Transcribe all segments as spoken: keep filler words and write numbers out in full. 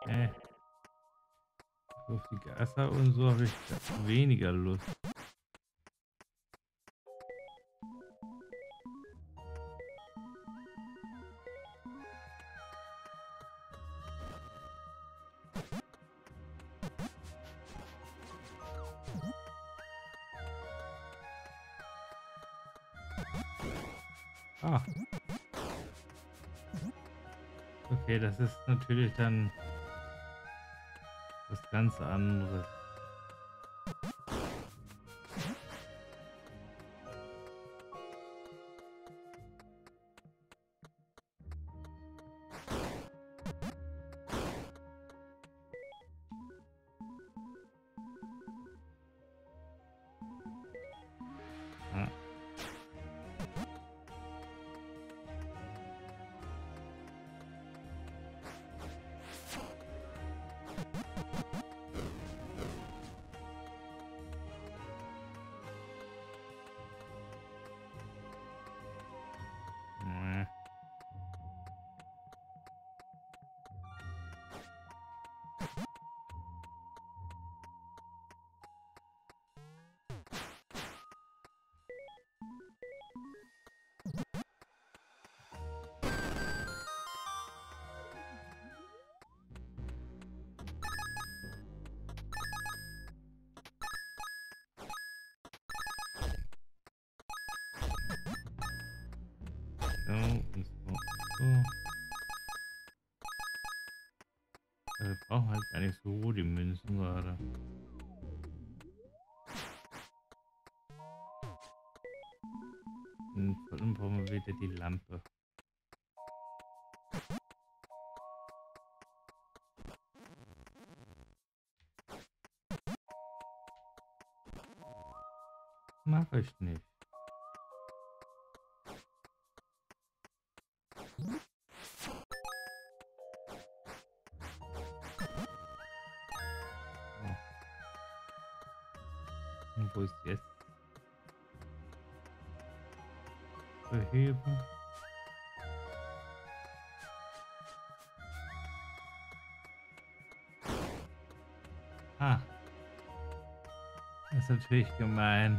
Äh, auf die Geister und so habe ich weniger Lust. Ah, okay, das ist natürlich dann was ganz anderes. Ja. Äh, So und so und so. Ja, wir brauchen halt gar nicht so die Münzen gerade. Und vor allem brauchen wir wieder die Lampe. Mach ich nicht. Oh. Und wo ist jetzt Beheben? Ah, das ist natürlich gemein.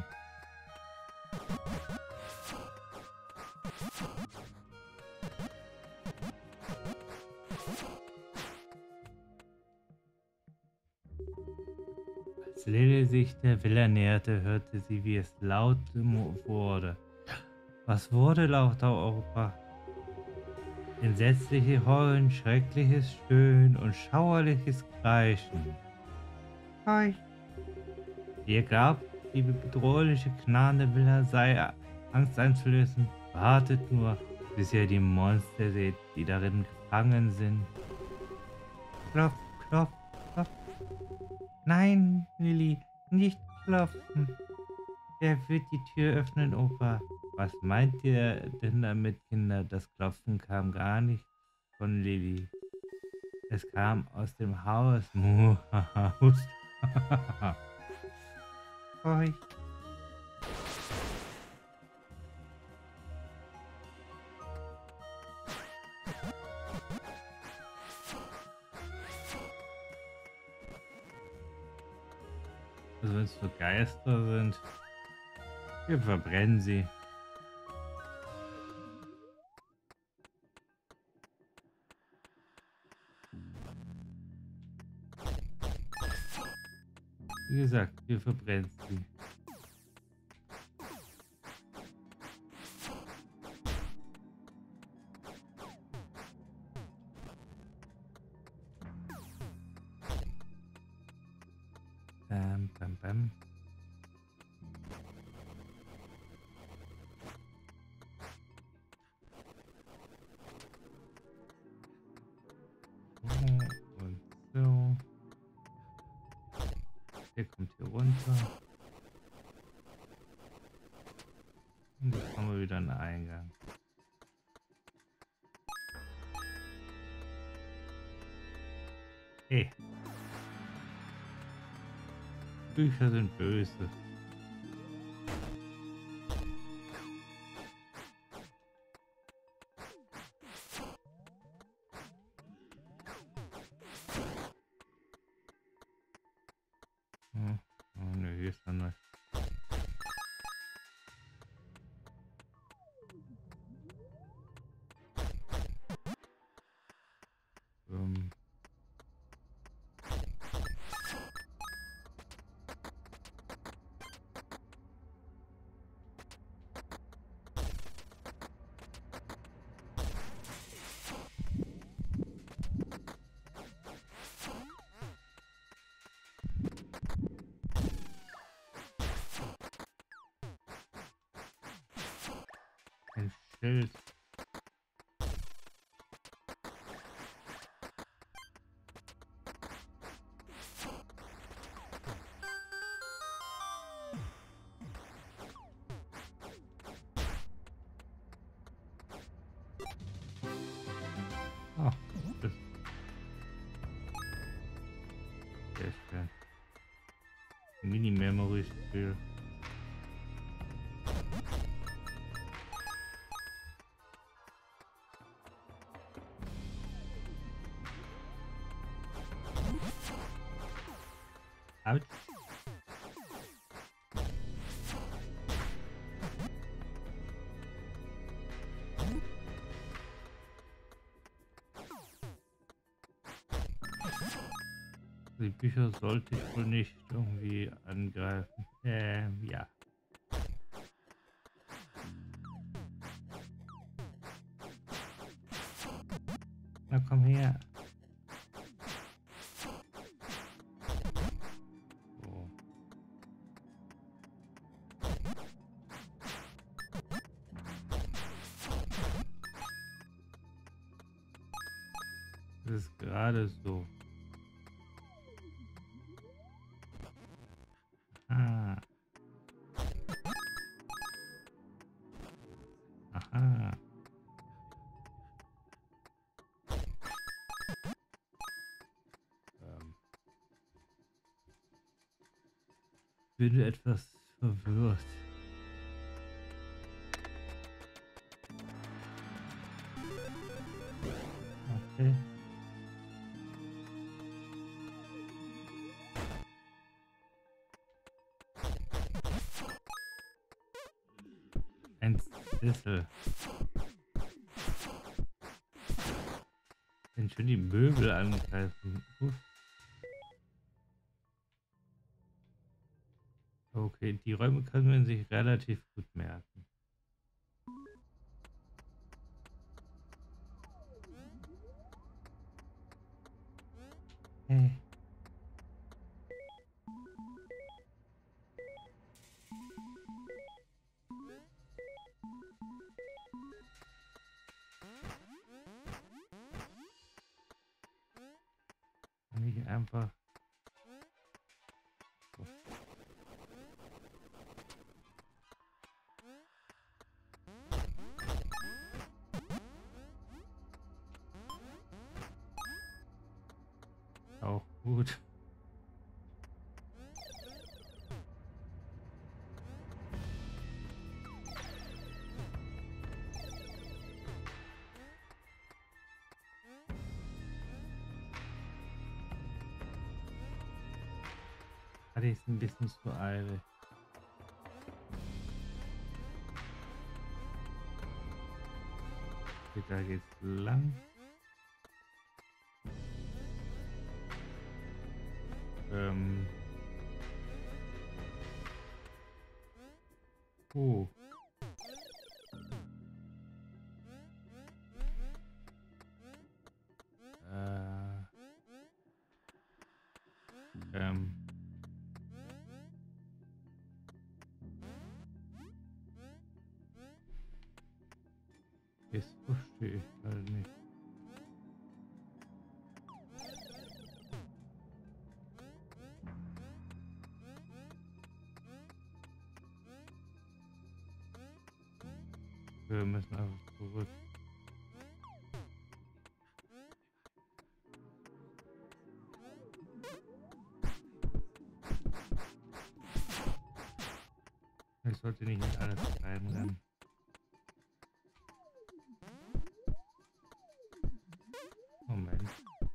Als Lilly sich der Villa näherte, hörte sie, wie es laut mo- wurde. Was wurde lauter, Opa? Entsetzliche Heulen, schreckliches Stöhnen und schauerliches Kreischen. Hi. Ihr glaubt, die bedrohliche, knarrende Villa sei Angst einzulösen? Wartet nur, bis ihr die Monster seht, die darin gefangen sind. Klopf, klopf, klopf. Nein, Lilly, nicht klopfen. Wer wird die Tür öffnen, Opa? Was meint ihr denn damit, Kinder? Das Klopfen kam gar nicht von Lilly. Es kam aus dem Haus. Muhahaus. Oi. Also wenn es so Geister sind, wir verbrennen sie. Wie gesagt, wir verbrennen sie. Bam, bam, bam. So und so. Der kommt hier runter. Und jetzt haben wir wieder einen Eingang. Hey. Bücher sind böse. Schild. Oh, das sehr schön. Mini-Memory-Spiel. Out. Die Bücher sollte ich wohl nicht irgendwie angreifen. Ähm, ja. Na komm her. So. Das ist gerade so. Ah. Aha. Ähm. Bin etwas verwirrt. Okay. Ein Schlüssel. Wenn schon die Möbel angreifen. Uff. Okay, die Räume kann man sich relativ gut merken. Hey. Nicht einfach. So. Auch gut. Hatte ich es ein bisschen zu eilig. Okay, da geht's lang. Ähm. Oh. Äh. Ähm. Das verstehe ich halt nicht. Wir müssen einfach zurück. Ich sollte nicht in alles reinrennen. Moment.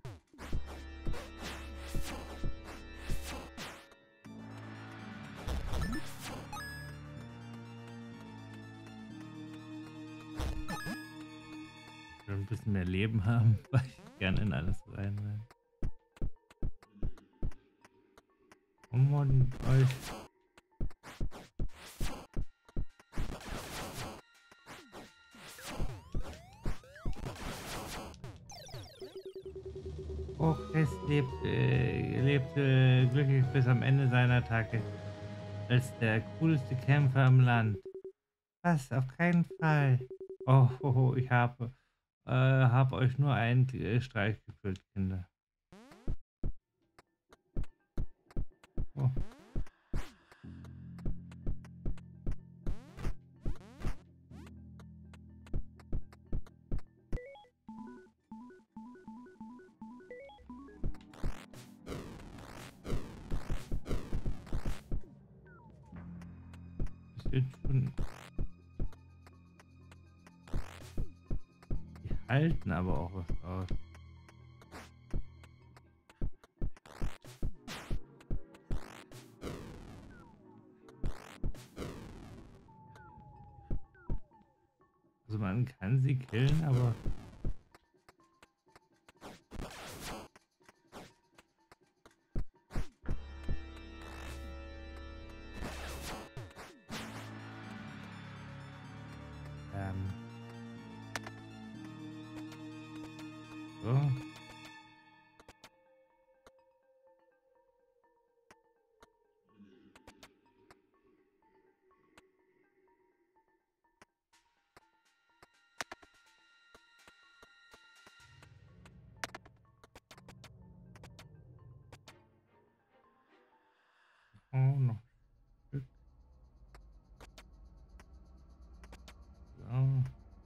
Ich will ein bisschen mehr Leben haben, weil ich gerne in alles reinrenne. Oh Mann, euch. Ochres lebte, äh, lebte glücklich bis am Ende seiner Tage als der coolste Kämpfer im Land. Was? Auf keinen Fall. Oh, ho, ho, ich habe äh, habe euch nur einen äh, Streich geführt, Kinder. Oh, ist jetzt schon. Die halten aber auch was aus. Also man kann sie killen, aber ähm, so. Oh, noch ein Stück. So.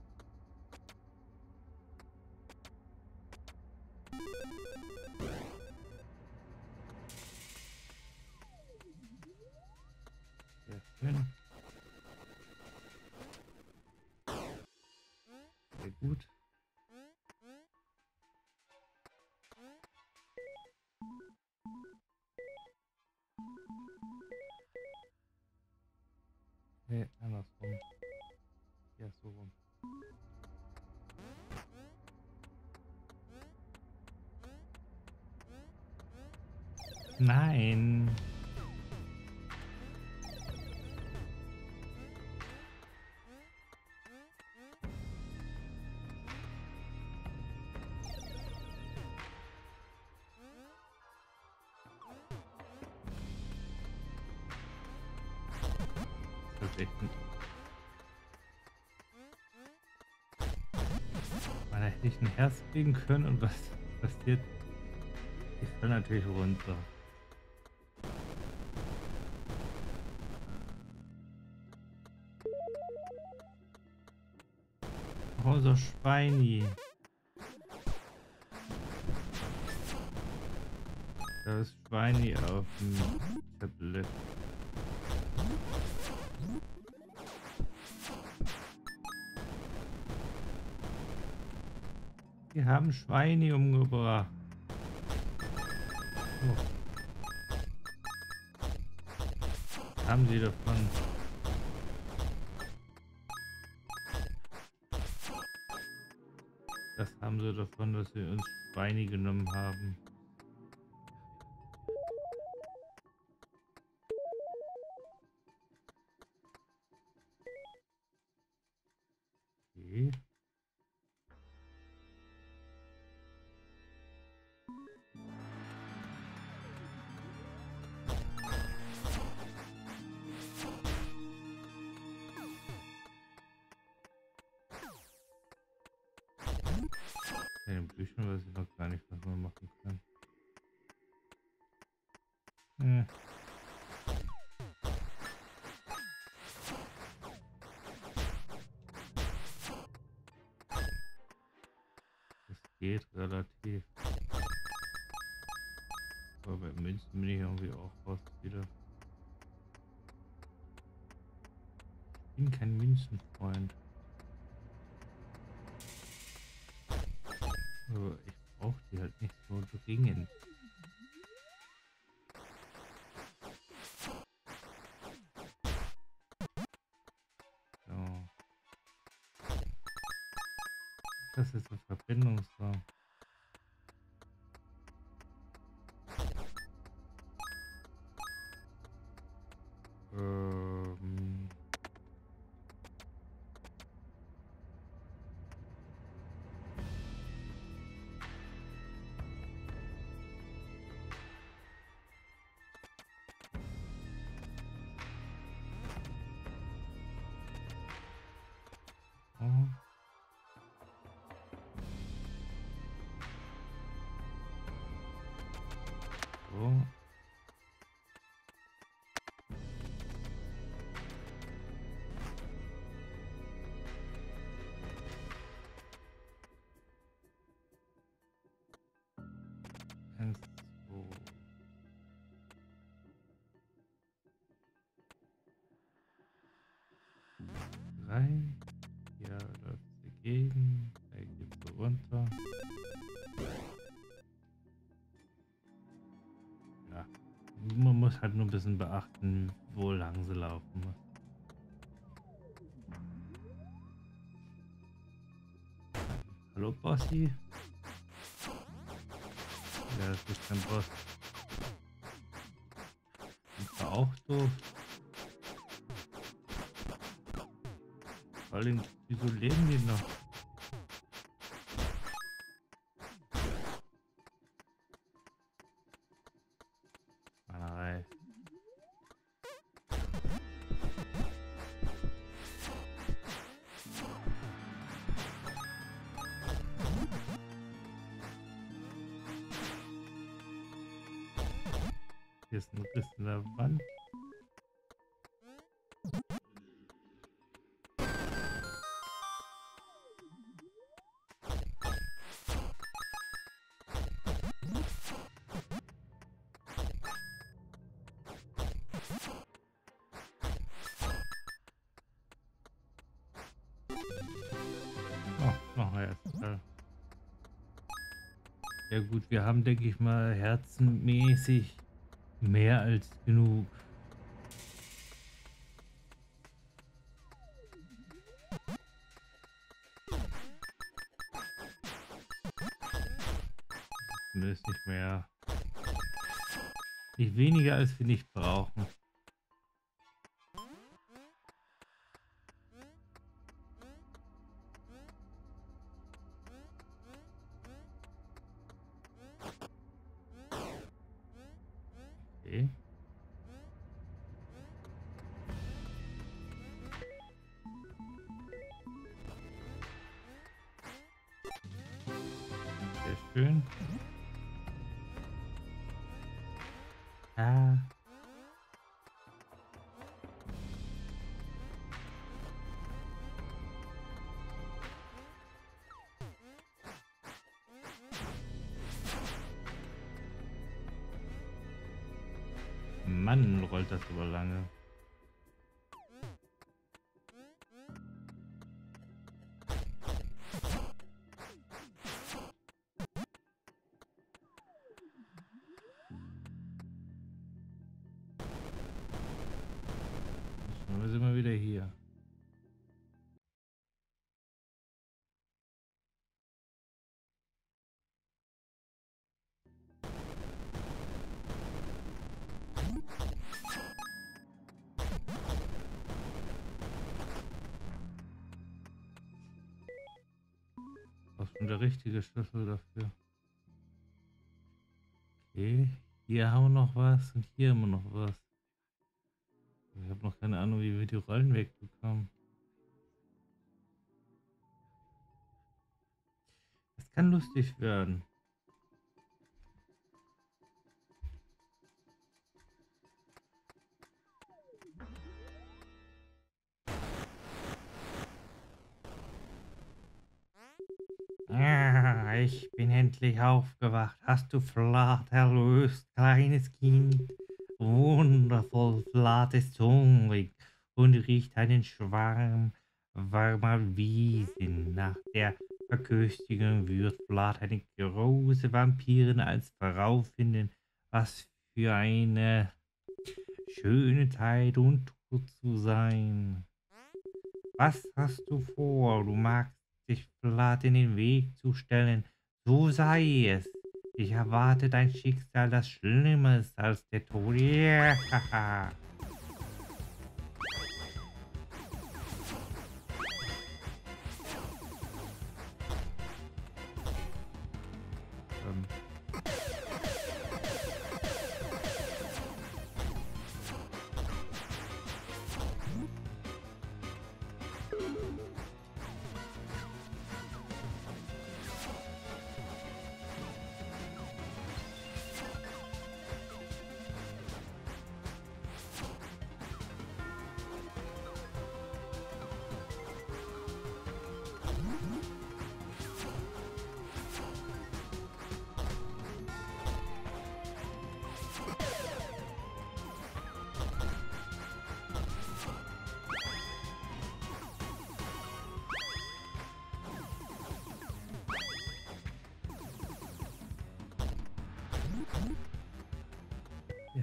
Sehr schön. Sehr gut. Nee, andersrum. Ja, so rum. Nein. Das ist echt ein. Man hätte ich ein Herz kriegen können und was passiert? Ich fell natürlich runter. Oh, so Schweini. Da ist Schweini auf dem Tablet. Die haben Schweini umgebracht. Oh. Was haben sie davon? Das haben sie davon, dass sie uns Schweini genommen haben. Okay. In den Büchern weiß ich noch gar nicht, was man machen kann. Hm. Das geht relativ. Aber bei Münzen bin ich irgendwie auch raus wieder. Ich bin kein Münzenfreund. Aber ich brauche die halt nicht so dringend. So. Das ist ein Verbindungsraum. Ähm. Oh. So. Eins, zwei. Drei. Hier läuft sie gegen. Da geht sie runter. Ja. Man muss halt nur ein bisschen beachten, wo lang sie laufen muss. Hallo Bossi. Ja, das ist kein Boss. Das war auch doof. Vor allem, wieso leben die noch? Malerei. Hier ist ein Riss in der Wand. Oh, noch ein Herzteil. Ja gut, wir haben, denke ich mal, herzenmäßig mehr als genug. Zumindest nicht mehr. Nicht weniger, als wir nicht brauchen. Okay. Sehr schön. Ja. Mann, rollt das aber lange. Dann sind wir wieder hier. Was ist denn der richtige Schlüssel dafür? Okay, hier haben wir noch was und hier haben wir noch was. Ich habe noch keine Ahnung, wie wir die Rollen wegbekommen. Das kann lustig werden. Ah, ich bin endlich aufgewacht. Hast du Flat erlöst, kleines Kind? Wundervoll, Flat ist hungrig und riecht einen Schwarm warmer Wiesen. Nach der Verköstigung wird Flat eine große Vampirin als Frau finden. Was für eine schöne Zeit, untot zu sein. Was hast du vor? Du magst dich Flat in den Weg zu stellen. So sei es. Ich erwarte dein Schicksal, das schlimmer ist als der Tod. Yeah. ähm.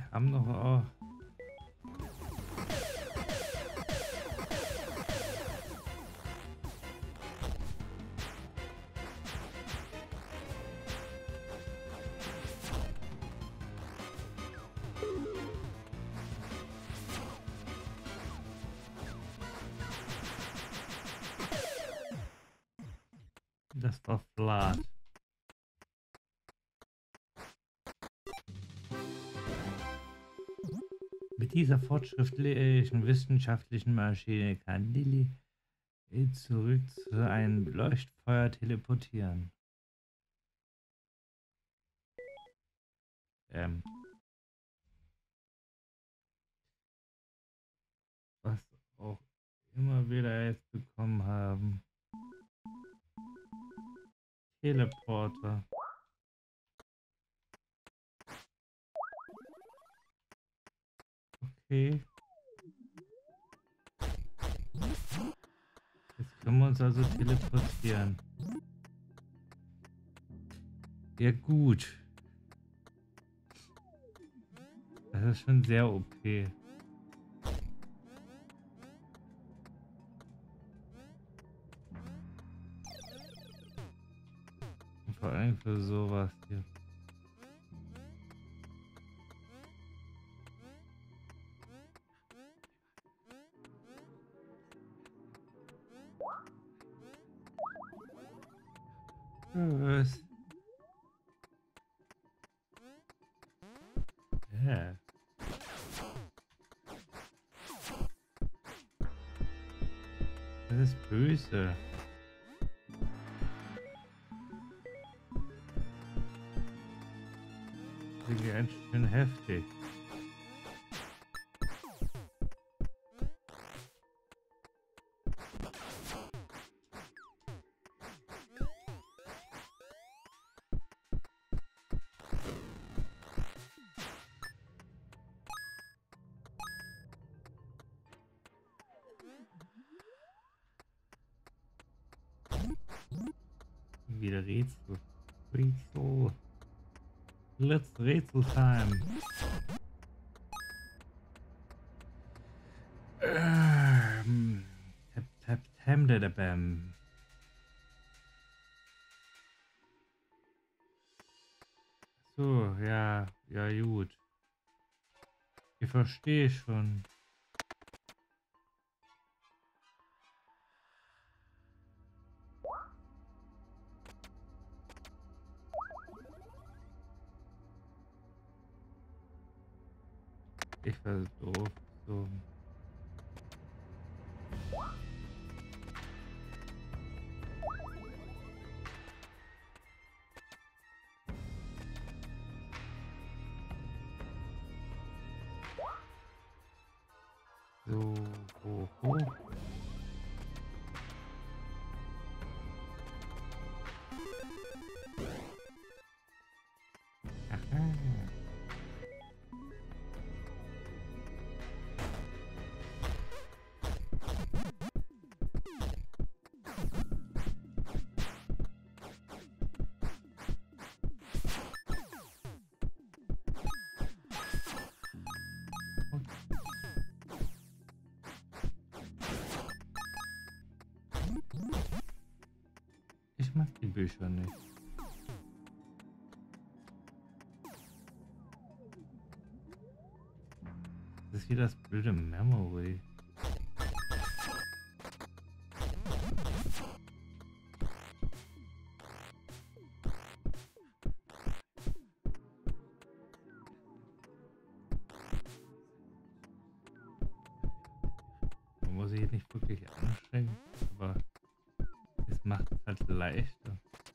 haben noch auch. Das war Flat. Mit dieser fortschrittlichen wissenschaftlichen Maschine kann Lilly zurück zu einem Leuchtfeuer teleportieren. Ähm. Was auch immer wir da jetzt bekommen haben. Teleporter. Okay. Jetzt können wir uns also teleportieren. Ja gut. Das ist schon sehr O P. Und vor allem für sowas hier. Was? Ja. Das ist böse. Das ist ganz schön heftig. Wieder Rätsel. Rätsel. Let's Rätsel time. Ähm. Tap tap tam da da bam. So, ja, ja gut. Ich verstehe schon. Ich war doof. So. So, hoch, hoch. Aha. Ich mag die Bücher nicht. Das ist hier das blöde Memory. Man muss sich nicht wirklich anstrengen, aber es macht es halt leichter.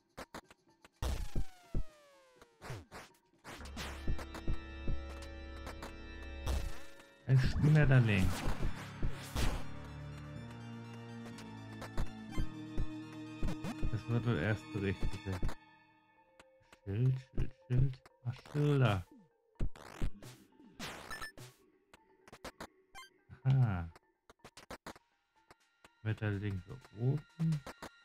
Ein Schmetterling. Das war der erste richtige. Schild, Schild, Schild. Ach, Schilder. Aha. Schmetterling so oben.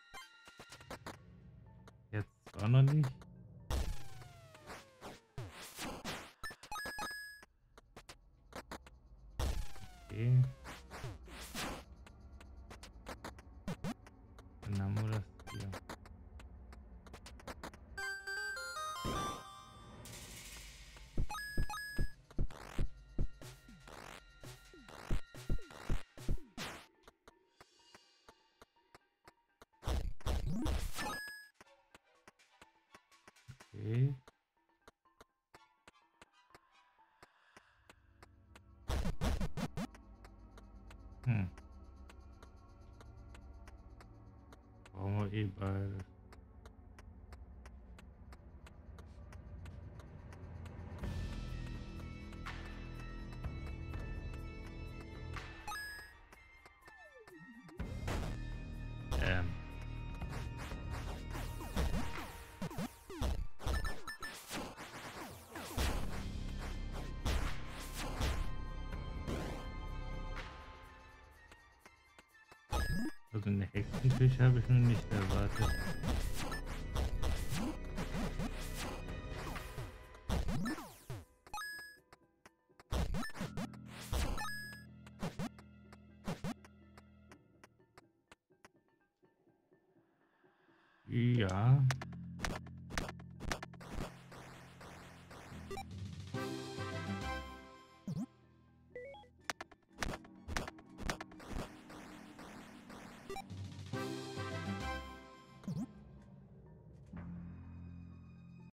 Jetzt auch noch nicht. Okay. Hm. Brauchen wir eh beides. Ähm. Also eine Hexenküche habe ich nun nicht erwartet. Ja.